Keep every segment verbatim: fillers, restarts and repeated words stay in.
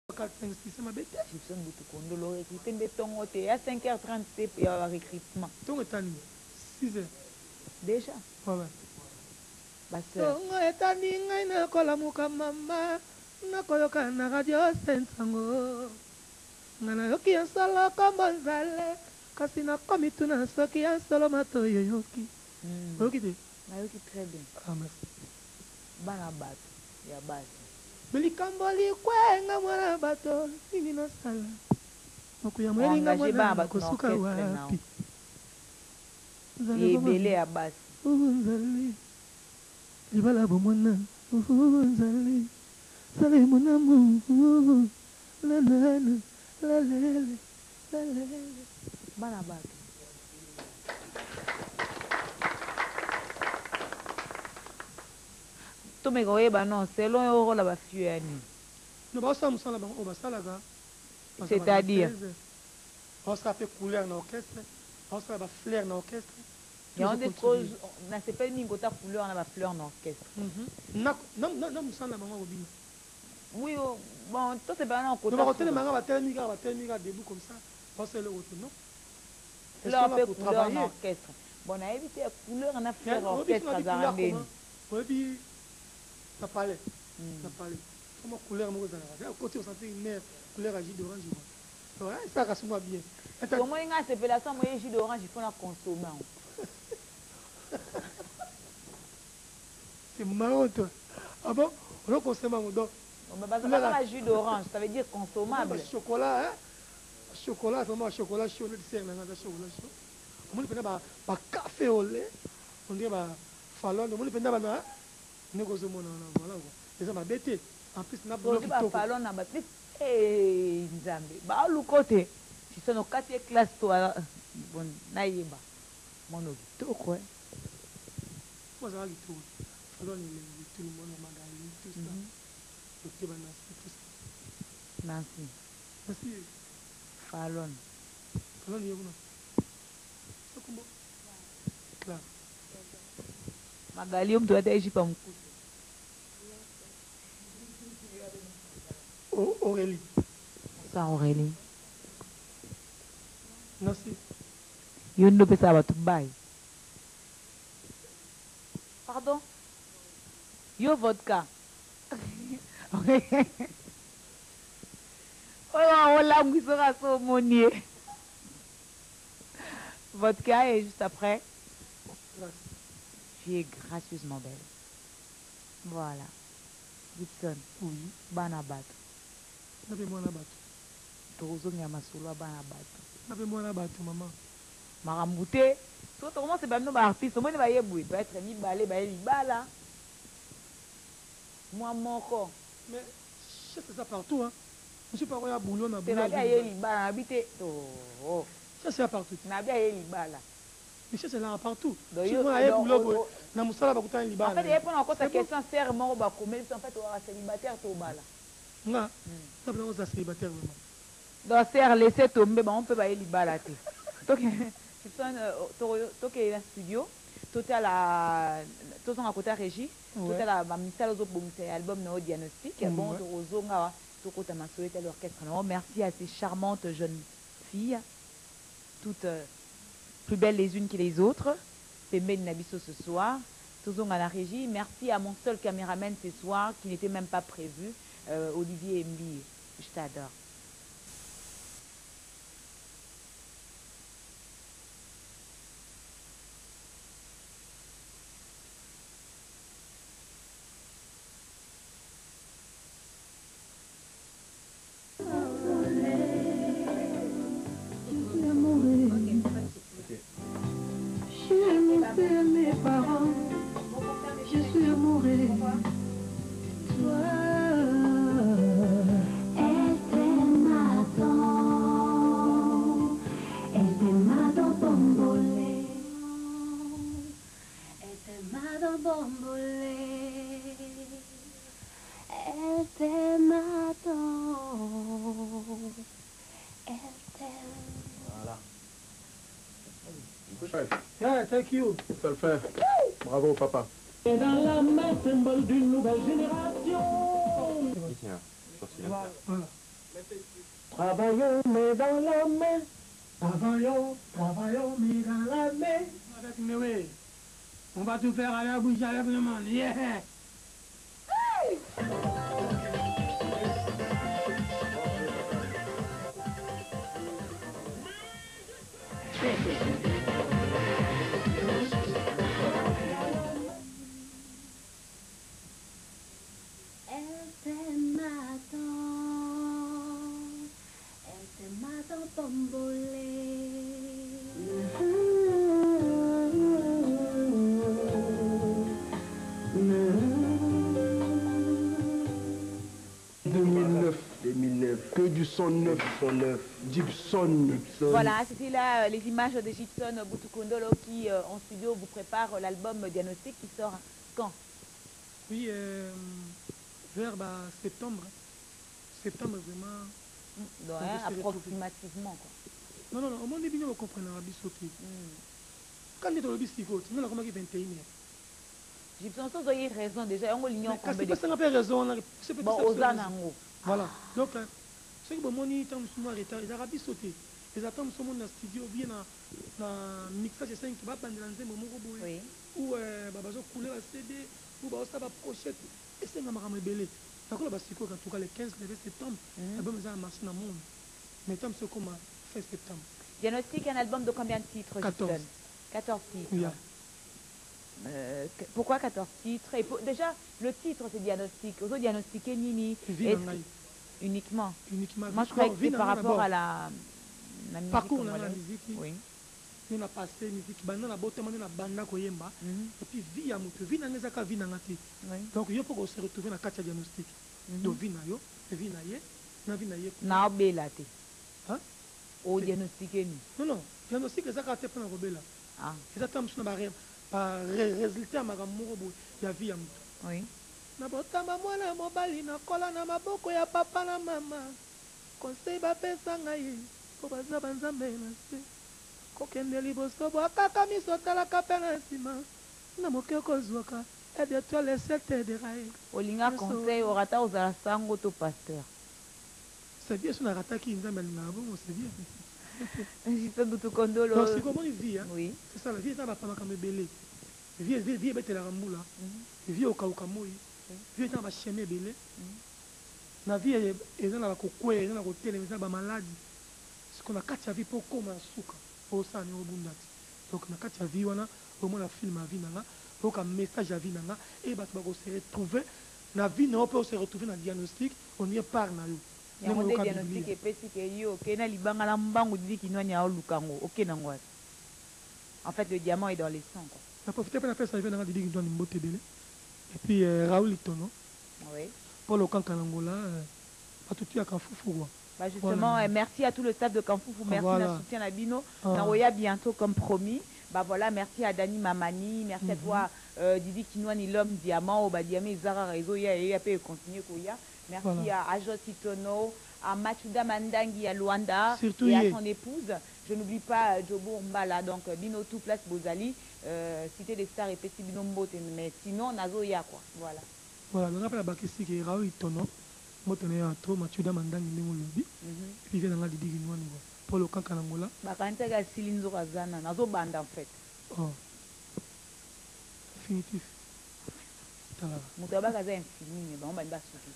quatre cinq six c'est ma bête. Gibson Boutoukondolo l'aurait écrit des tons il y a cinq heures trente il y a un recrutement. Ton est tanné. six heures. Déjà. Ouais ouais. Basseur. Ton est tanné na kola muka mama na koyoka na radio sentango. Ngana yoki nsala kambonzale kasi na komi tuna soki ya solo mato yoyoki. Yoki te. Na yoki très bien. Ah merci. Bana bato ya basi. Bilikamboli kwenga mwana bato nini na sala. Mokuyamwe linga mwana kosuka wapi. Yebele ya basi. Nzali. Libala bomona. Nzali. Sale mon amour. La la la la la la. Bana bato. To me goye ba non, c'est long euro la ba fuani. No ba ça musala ba o ba sala ga. C'est-à-dire on ça fait couleur dans l'orchestre, on ça ba fleur dans l'orchestre. Il y a des choses na c'est pas ni gota couleur na ba fleur dans l'orchestre. Mhm. Na non non musala ba ngo bino. Oui, bon, toi c'est pas un côté. On va retourner manga ba tellement ga ba tellement debout comme ça. On c'est le retour non. Là on peut travailler l'orchestre. Bon, on a évité la couleur on a fait l'orchestre à Zarambeni. On dit ça parlait. Ça parlait. Comment couleur moi ça. À côté on sentait une mer couleur à jus d'orange. Ouais, ça rassure-moi bien. Comment il y a cette appellation moi jus d'orange il faut la consommer. C'est marrant toi. Ah bon? On le consomme en donc. Mais parce que la jus d'orange, ça veut dire consommable. Chocolat, hein? Chocolat, vraiment chocolat chaud, le dessert, là, chocolat chaud. On peut prendre un café au lait, on dit bah fallon, on peut prendre un négoce mon voilà quoi. Et ça m'a bêté. En plus, n'a pas de tout. Fallon n'a pas. Eh, Nzambe. Bah le côté. Si c'est nos quatre classes toi, bon, naïba. Mon tout quoi. Moi ça va du tout. Fallon il tout le monde Magali tout ça. Ok, bah Nancy, tout ça. Nancy. Nancy. Fallon. Fallon, il y a où? C'est comment? Claire. Magali, on doit être pas mon coup. Aurélie. Ça, Aurélie. Nancy. Il y a une autre personne qui va pardon? Yo vodka. Oh, là, on sera saumonier. Vodka et juste après. Tu es gracieusement belle. Voilà. Gibson. Oui. Banabat. N'avez-moi la batte. Tozo Nyamasolo Banabat. N'avez-moi la batte, maman. Marambouté. Toi, comment c'est pas nous artistes? Moi, je vais y être ni balé, balé, bala. Moi, mon corps. Mais je fais ça partout, hein. Je suis pas à boulot, na boulot. Tu n'as pas y bala, habité. Oh. Ça c'est partout. Tu n'as pas y bala. Mais ça c'est là partout. Je suis à boulot, na musala ba kutana libala. En fait, il y a pas encore cette question serment ba comme en fait on a célibataire to bala. Non. Ça peut être célibataire vraiment. Donc serre laisser tomber, on peut pas y libala. Donc tu sonnes toke la studio, total la tout en à côté régie, total la ba misala zo bomisa album no diagnostic, bon to ozonga to kota masoeta l'orchestre. Merci à ces charmantes jeunes filles toutes plus belles les unes que les autres. Pembe Nabiso ce soir. Tozong à la régie. Merci à mon seul caméraman ce soir qui n'était même pas prévu, euh, Olivier Mbi. Je t'adore. Yeah, thank you. Ça le fait. Bravo, papa. Et dans la main, symbole d'une nouvelle génération. Tiens, Voilà. Travaillons, mais dans la main. Travaillons, travaillons, mais dans la main. Avec Noé, on va tout faire à la bouche avec le monde. Yeah. Hey. Que du son neuf, son neuf. Gibson. Gibson. Voilà, c'était là euh, les images de Gibson Butukondolo qui, euh, en studio, vous prépare euh, l'album Diagnostic qui sort quand? Oui, euh, vers bah, septembre. Septembre, vraiment. Mmh, donc, hein, approximativement, quoi. Non, non, non, au moins, les vignes, vous comprenez, on a bisouté. Quand on est dans le bisouté, on a commencé vingt et une heures. Gibson, vous avez raison déjà, on a l'union combien de fois. C'est pas raison, c'est bon, aux anango. Voilà, donc, ceux qui ont monté, ils sont arrêtés, ils ont bisouté. Ils attendent ce monde dans le studio, viennent dans le mixage de cinq qui va prendre dans un moment où ils vont couler la C D, où ils vont faire la pochette. Et c'est un peu rebelle. D'accord, en tout cas, le quinze septembre, l'album est marché dans le monde. Mais tant que comme fin septembre. Diagnostic, un album de combien de titres? quatorze. quatorze titres. Oui. Euh, pourquoi quatorze titres? Et pour, déjà, le titre c'est Diagnostic. Aujourd'hui, diagnostiquer Nini. Uniquement. Uniquement. Moi, je crois que c'est par rapport à la, la musique. Parcours dans la musique. Oui. Nous avons passé musique. Nous avons passé musique. Et puis, vie à moto. Vie à moto. Vie à moto. Donc, il faut se retrouver dans le diagnostic. Donc, vie à moto. Vie à moto. Na vie na ye. Na obela te. Hein? O diagnostiquer ni. Non non, diagnostic ça ka te pona obela. Ah. Ça tam suna ba ba résultat makamoko bo ya vie ya mutu. Oui. Na botama mwana mobali na kola na maboko ya papa na mama. Conseil ba pesa ngai ko baza banzambe na se. Ko kende liboso bo akaka miso tala kapena sima. Na mokeko zwaka. Et de toi les sept de rail. Olinga conseil au rata aux alasango to pasteur. C'est bien sur la rata qui nous amène là-bas, c'est bien. Gibson Butukondolo. Donc c'est comment une vie, hein? Oui. C'est ça, la vie, ça va pas comme belé. Vie, vie, vie, bête la ramboula. Vie au kaukamoi. Vie dans ma chemin belé. La vie est dans la cocoue, est dans la côté, est dans la maladie. Ce qu'on a quatre vie pour comme un souka. Pour ça, on est au bundati. Donc on a quatre vie, on a au moins la film à vie, donc un message à vie, et bah tu vas se retrouver. La vie, on peut se retrouver dans le diagnostic, on y part dans l'eau. Il y a des diagnostics et petits qui ont été libanga la mbangu dit qu'il n'y a lukango ok nangwa. En fait le diamant est dans les sangs quoi. La profiter pour la faire ça vient dans dit qu'il doit une beauté belé. Et puis euh, Raoul Itono. Oui. Pour le camp Kanangola euh, pas tout à Kanfoufou. Bah justement voilà. euh, merci à tout le staff de Kanfoufou, merci voilà. à soutien à Bino. Ah. Naoya bientôt comme promis. Bah voilà, merci à Dani Mamani, merci mm -hmm. à toi euh, Didi Kinouani l'homme diamant au Badiamé Zara Réseau ya et après continuer Koya. Merci voilà. à Ajot Itono, à Machuda Mandangi à Luanda surtout et à son épouse. Je n'oublie pas Jobo Mbala, donc Bino tout place Bozali, euh, Cité des Stars et Petit Bino Mbote, mais sinon Nazoya quoi. Voilà. Voilà, le rappel à Bakissi qui est Raoul Itono, Motone à trop Machuda Mandangi Nemolobi, et puis vient dans la Didi Kinouani. Pour le camp Kanangola. Bakante ga silinzo kazana, Nazo banda en fait. Oh. Définitif. Moutaba kaza infini, mais bon, on va souki.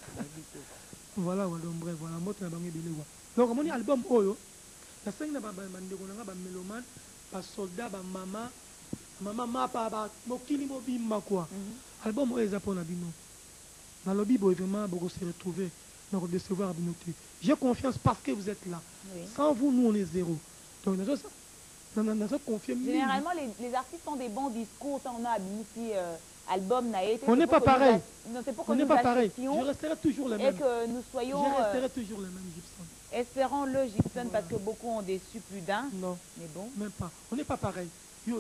Voilà, voilà, bref, voilà, moi, tu as bangi bilé. Donc, mon album Oyo, la scène n'a pas bandé, on a un mélomane, un soldat, un maman, maman, ma papa, mon kili, mon bimba, quoi. Album Oyo, c'est pour la bino. Dans le Bible, vraiment, beaucoup se retrouver, donc recevoir binoté. J'ai confiance parce que vous êtes là. Oui. Sans vous, nous, on est zéro. Donc, nous avons confiance. Généralement, les, les artistes ont des bons discours, on a ici. Euh... album n'a été. On n'est pas pareil. Non, c'est pour que on n'est nous pas pareil. Je resterai toujours le même. Et que nous soyons. Je resterai toujours le même Gibson. Espérons-le Gibson voilà. Parce que beaucoup ont déçu plus d'un. Non. Mais bon. Même pas. On n'est pas pareil.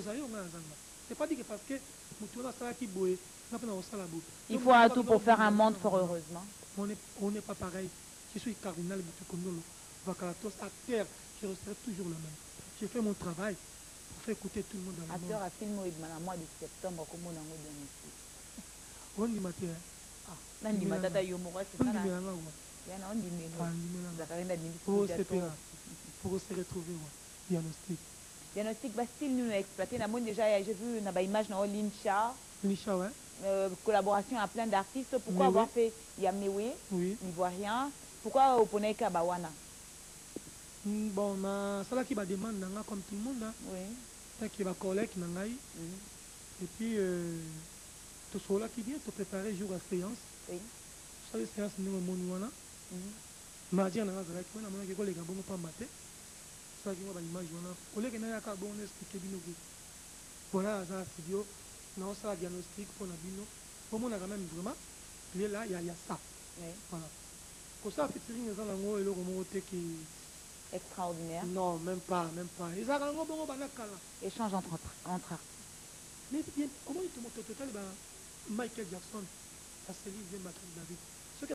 C'est pas dit que parce que il faut un tout pour faire un monde fort heureusement. On n'est on n'est pas pareil. Je suis cardinal Butukondolo. Vakalatos acteur. Je resterai toujours le même. J'ai fait mon travail. Écouter tout le monde dans le monde. Acteur à film au mois de septembre comme on a dit. On dit matin. Ah, on dit matin yo mo c'est ça. Il y en a un numéro. Ah, numéro. Zakari na dimi. Pour se faire, pour se retrouver, ouais. Diagnostic. Diagnostic, bah style nous exploité. N'a déjà j'ai vu na ba image na Lincha. Lincha, ouais. Euh, collaboration à plein d'artistes. Pourquoi Mewe. avoir fait Yamnewe, oui. Ivoirien? Pourquoi au Poneka Bawana? Mm, bon, na ça là qui va demander comme tout le monde là. Oui. C'est qui va collègue nangai. Mm. Et puis euh, tout cela qui vient te préparer jour à séance. Oui. Ça les séances nous mon wana. Mardi on a ça qui on a mon que les gars bon pas mater. Ça qui va image wana. Au lieu que na ka bon expliquer bino que voilà ça studio non ça diagnostic pour na bino. Pour mon quand même vraiment il est là il y a il y a ça. Oui. Voilà. Pour ça featuring les gens et le remonter qui Extraordinaire. non, même pas, même pas. Ils ont un bon banakala. Échange entre entre artistes. Mais bien, comment il te montre total Michael Jackson, la Céline Michael David.